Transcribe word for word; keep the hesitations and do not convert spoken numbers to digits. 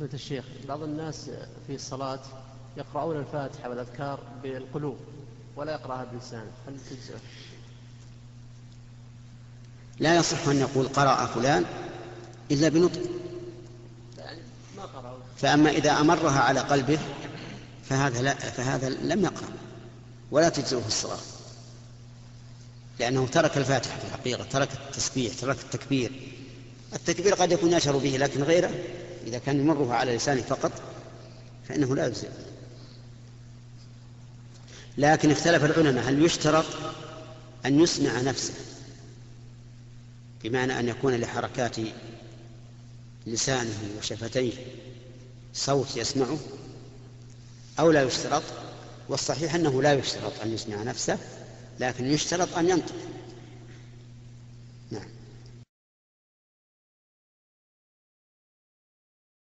فضيلة الشيخ، بعض الناس في الصلاة يقرؤون الفاتحة والأذكار بالقلوب ولا يقرأها بلسانه، هل تجزئ؟ لا يصح أن يقول قرأ فلان إلا بنطق، يعني ما قرأ. فأما إذا أمرها على قلبه فهذا, لا فهذا لم يقرأ ولا تجزئه في الصلاة، لأنه ترك الفاتحة في الحقيقة، ترك التسبيح، ترك التكبير. التكبير قد يكون يشعر به لكن غيره إذا كان يمره على لسانه فقط فإنه لا يجزئ. لكن اختلف العلماء هل يشترط أن يسمع نفسه، بمعنى أن يكون لحركات لسانه وشفتيه صوت يسمعه، أو لا يشترط؟ والصحيح أنه لا يشترط أن يسمع نفسه، لكن يشترط أن ينطق.